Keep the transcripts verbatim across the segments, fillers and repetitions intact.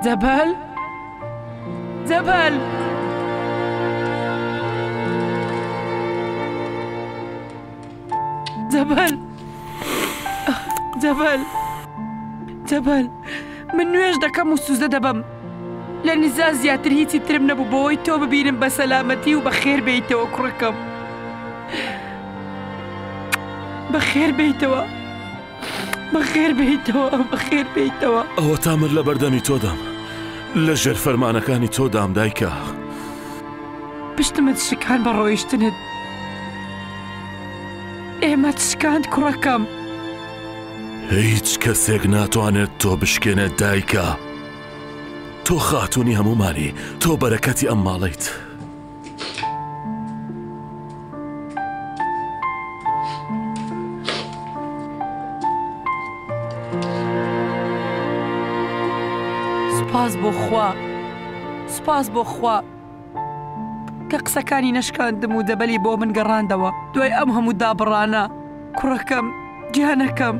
جەبەل جەبەل جەبەل جەبەل جەبەل من نوێژ دەکەم و سوزە دەبەم لە نزا زیاتر هیچی ترم نەبوو بۆەوەی تۆ ببینم بە سەلامەتی و بەخێر بیتەوە کوڕەکەم بەخێر بیتەوە بەخێر بیتەوە بەخێر بیتەوە ئەوە تامر لە بەردەمی تۆدام لە ژێر فەرمانەکانی تۆدام دایکە پشتمت شکان بە ڕۆیشتنت ئێمە شکاند کوڕەکەم هیچ کەسێک ناتوانێت تۆ بشکێنێت دایکە تۆ خاتوونی هەمومانی تۆ بەرەکەتی ئەم ماڵیت سپاس بۆ خوا سپاس بۆ خوا کە قسەکانی نەشکاندم و دەبەلی بۆ من گەڕاندەوە دوای ئەم هەموو دابڕانە کوڕەکەم گیانەکەم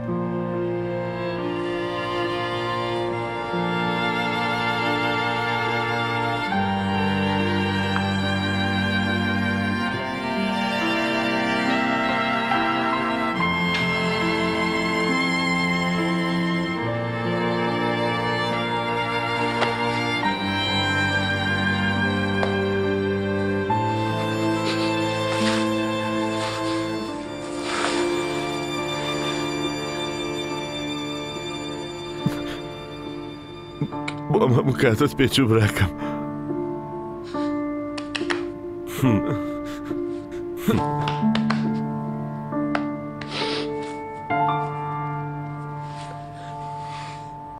بۆم هەموو کاتت پێچوو براکەم